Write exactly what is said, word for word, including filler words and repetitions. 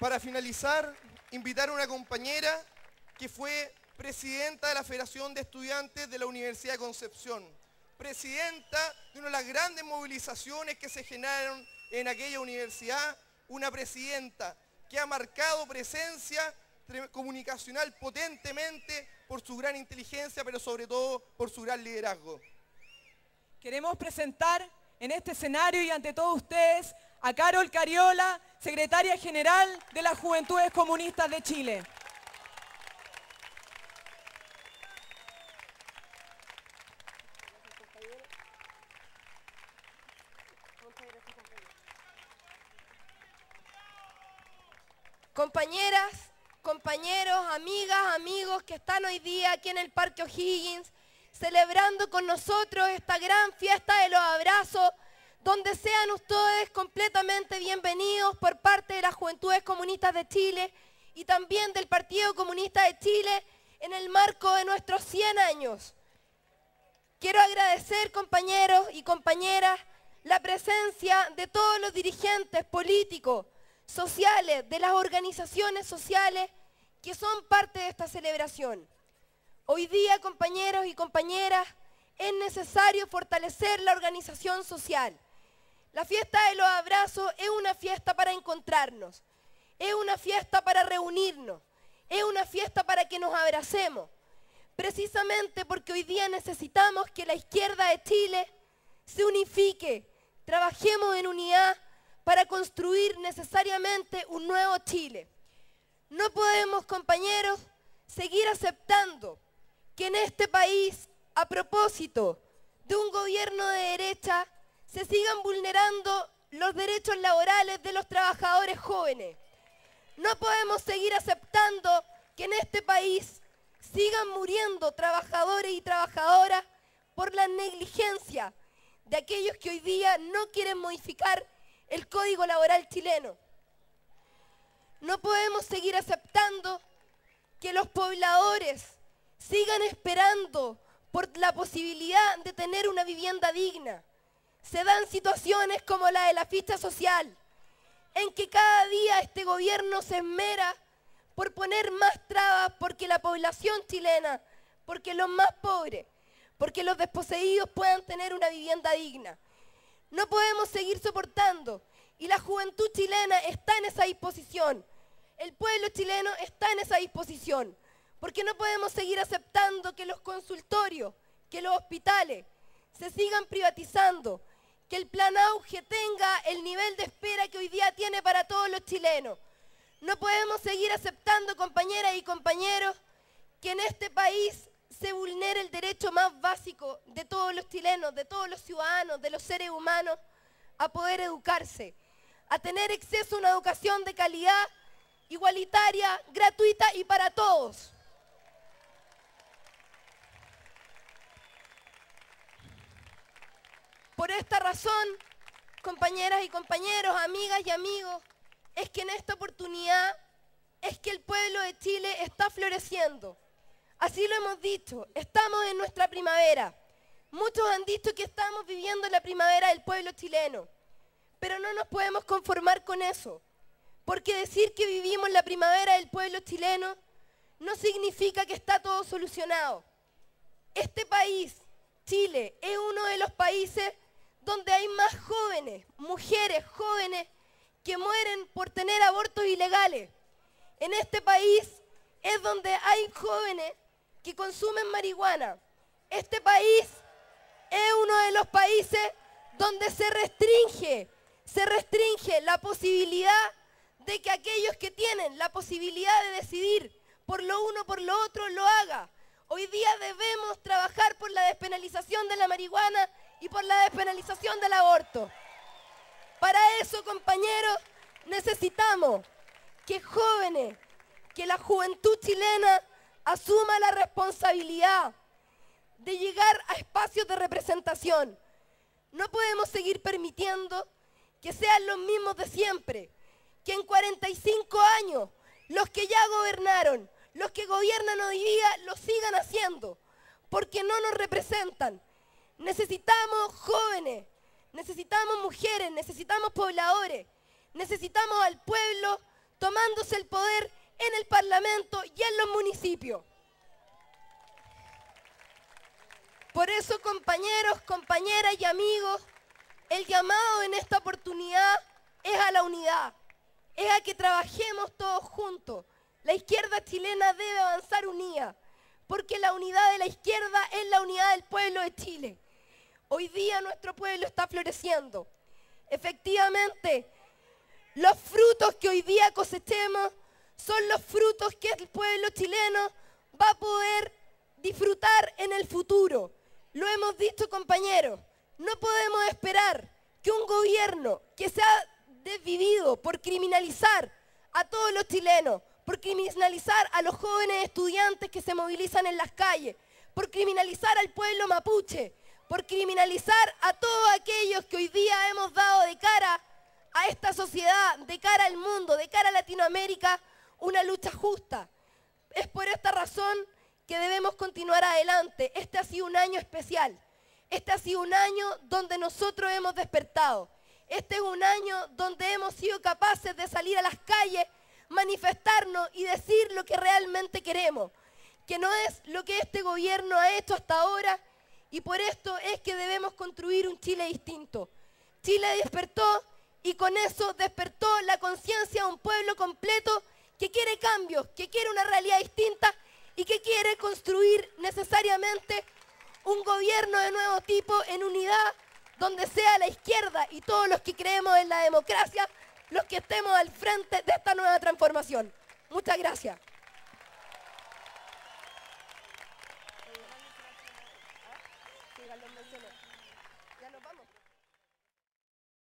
Para finalizar, invitar a una compañera que fue presidenta de la Federación de Estudiantes de la Universidad de Concepción, presidenta de una de las grandes movilizaciones que se generaron en aquella universidad, una presidenta que ha marcado presencia comunicacional potentemente por su gran inteligencia, pero sobre todo por su gran liderazgo. Queremos presentar en este escenario y ante todos ustedes a Carol Cariola, secretaria general de las Juventudes Comunistas de Chile. Compañeras, compañeros, amigas, amigos que están hoy día aquí en el Parque O'Higgins, celebrando con nosotros esta gran fiesta de los abrazos, donde sean ustedes completamente bienvenidos por parte de las Juventudes Comunistas de Chile y también del Partido Comunista de Chile en el marco de nuestros cien años. Quiero agradecer, compañeros y compañeras, la presencia de todos los dirigentes políticos, sociales, de las organizaciones sociales que son parte de esta celebración. Hoy día, compañeros y compañeras, es necesario fortalecer la organización social. La fiesta de los abrazos es una fiesta para encontrarnos, es una fiesta para reunirnos, es una fiesta para que nos abracemos, precisamente porque hoy día necesitamos que la izquierda de Chile se unifique, trabajemos en unidad para construir necesariamente un nuevo Chile. No podemos, compañeros, seguir aceptando que en este país, a propósito de un gobierno de derecha, se sigan vulnerando los derechos laborales de los trabajadores jóvenes. No podemos seguir aceptando que en este país sigan muriendo trabajadores y trabajadoras por la negligencia de aquellos que hoy día no quieren modificar el Código Laboral chileno. No podemos seguir aceptando que los pobladores sigan esperando por la posibilidad de tener una vivienda digna. Se dan situaciones como la de la ficha social, en que cada día este gobierno se esmera por poner más trabas porque la población chilena, porque los más pobres, porque los desposeídos puedan tener una vivienda digna. No podemos seguir soportando, y la juventud chilena está en esa disposición. El pueblo chileno está en esa disposición, porque no podemos seguir aceptando que los consultorios, que los hospitales se sigan privatizando, que el plan Auge tenga el nivel de espera que hoy día tiene para todos los chilenos. No podemos seguir aceptando, compañeras y compañeros, que en este país se vulnere el derecho más básico de todos los chilenos, de todos los ciudadanos, de los seres humanos, a poder educarse, a tener acceso a una educación de calidad, igualitaria, gratuita y para todos. Por esta razón, compañeras y compañeros, amigas y amigos, es que en esta oportunidad es que el pueblo de Chile está floreciendo. Así lo hemos dicho, estamos en nuestra primavera. Muchos han dicho que estamos viviendo la primavera del pueblo chileno, pero no nos podemos conformar con eso, porque decir que vivimos la primavera del pueblo chileno no significa que está todo solucionado. Este país, Chile, es uno de los países donde hay más jóvenes, mujeres jóvenes, que mueren por tener abortos ilegales. En este país es donde hay jóvenes que consumen marihuana. Este país es uno de los países donde se restringe, se restringe la posibilidad de que aquellos que tienen la posibilidad de decidir por lo uno o por lo otro lo haga. Hoy día debemos trabajar por la despenalización de la marihuana y por la despenalización del aborto. Para eso, compañeros, necesitamos que jóvenes, que la juventud chilena asuma la responsabilidad de llegar a espacios de representación. No podemos seguir permitiendo que sean los mismos de siempre, que en cuarenta y cinco años los que ya gobernaron, los que gobiernan hoy día, lo sigan haciendo, porque no nos representan. Necesitamos jóvenes, necesitamos mujeres, necesitamos pobladores, necesitamos al pueblo tomándose el poder en el Parlamento y en los municipios. Por eso, compañeros, compañeras y amigos, el llamado en esta oportunidad es a la unidad, es a que trabajemos todos juntos. La izquierda chilena debe avanzar unida, porque la unidad de la izquierda es la unidad del pueblo de Chile. Hoy día nuestro pueblo está floreciendo. Efectivamente, los frutos que hoy día cosechemos son los frutos que el pueblo chileno va a poder disfrutar en el futuro. Lo hemos dicho, compañeros, no podemos esperar que un gobierno que se ha desvivido por criminalizar a todos los chilenos, por criminalizar a los jóvenes estudiantes que se movilizan en las calles, por criminalizar al pueblo mapuche, por criminalizar a todos aquellos que hoy día hemos dado de cara a esta sociedad, de cara al mundo, de cara a Latinoamérica, una lucha justa. Es por esta razón que debemos continuar adelante. Este ha sido un año especial. Este ha sido un año donde nosotros hemos despertado. Este es un año donde hemos sido capaces de salir a las calles, manifestarnos y decir lo que realmente queremos, que no es lo que este gobierno ha hecho hasta ahora, y por esto es que debemos construir un Chile distinto. Chile despertó y con eso despertó la conciencia de un pueblo completo que quiere cambios, que quiere una realidad distinta y que quiere construir necesariamente un gobierno de nuevo tipo en unidad, donde sea la izquierda y todos los que creemos en la democracia los que estemos al frente de esta nueva transformación. Muchas gracias.